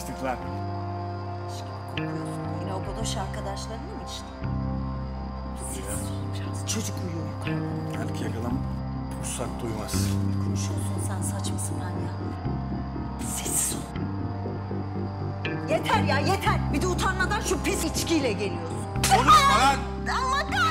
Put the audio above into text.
içtik lan. Yine o godoş arkadaşlarınla mı içtin? Sessiz ol biraz. Çocuk uyuyor yukarıda. Belki yakalam pussak duymaz. Ne konuşuyorsun sen saçma sapan ya? Sessiz ol. Yeter ya yeter. Bir de utanmadan şu pis içkiyle geliyorsun. Konuşma lan! Allah